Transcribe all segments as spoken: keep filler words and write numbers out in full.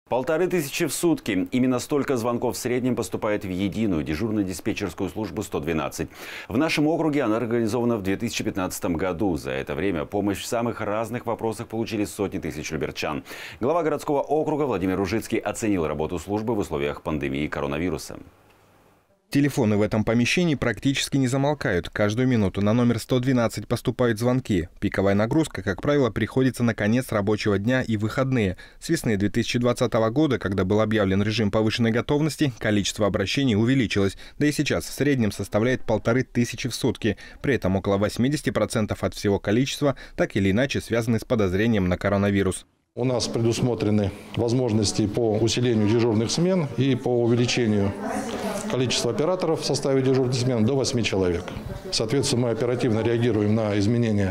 Полторы тысячи в сутки. Именно столько звонков в среднем поступает в единую дежурно-диспетчерскую службу сто двенадцать. В нашем округе она организована в две тысячи пятнадцатом году. За это время помощь в самых разных вопросах получили сотни тысяч люберчан. Глава городского округа Владимир Ружицкий оценил работу службы в условиях пандемии коронавируса. Телефоны в этом помещении практически не замолкают. Каждую минуту на номер сто двенадцать поступают звонки. Пиковая нагрузка, как правило, приходится на конец рабочего дня и выходные. С весны две тысячи двадцатого года, когда был объявлен режим повышенной готовности, количество обращений увеличилось. Да и сейчас в среднем составляет полторы тысячи в сутки. При этом около восьмидесяти процентов от всего количества так или иначе связаны с подозрением на коронавирус. У нас предусмотрены возможности по усилению дежурных смен и по увеличению количества операторов в составе дежурных смен до восьми человек. Соответственно, мы оперативно реагируем на изменения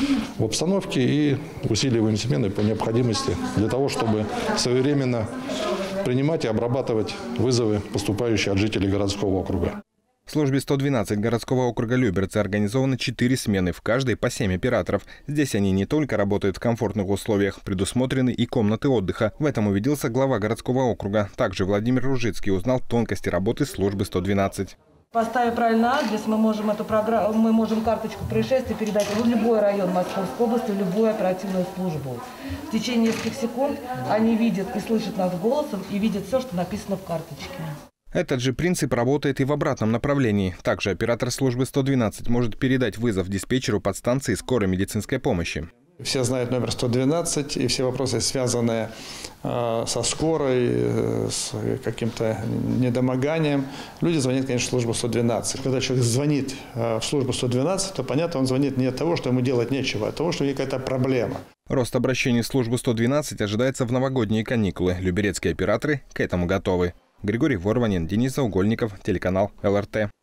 в обстановке и усиливаем смены по необходимости для того, чтобы своевременно принимать и обрабатывать вызовы, поступающие от жителей городского округа. В службе сто двенадцать городского округа Люберцы организованы четыре смены, в каждой по семь операторов. Здесь они не только работают в комфортных условиях, предусмотрены и комнаты отдыха. В этом убедился глава городского округа. Также Владимир Ружицкий узнал тонкости работы службы сто двенадцать. Поставив правильный адрес, мы можем эту программу, мы можем карточку происшествия передать в любой район Московской области, в любую оперативную службу. В течение нескольких секунд они видят и слышат нас голосом и видят все, что написано в карточке. Этот же принцип работает и в обратном направлении. Также оператор службы сто двенадцать может передать вызов диспетчеру подстанции скорой медицинской помощи. Все знают номер сто двенадцать, и все вопросы, связанные э, со скорой, э, с каким-то недомоганием, люди звонят, конечно, в службу сто двенадцать. Когда человек звонит э, в службу сто двенадцать, то, понятно, он звонит не от того, что ему делать нечего, а от того, что у него какая-то проблема. Рост обращений в службу сто двенадцать ожидается в новогодние каникулы. Люберецкие операторы к этому готовы. Григорий Ворванин, Денис Заугольников, телеканал эл эр тэ.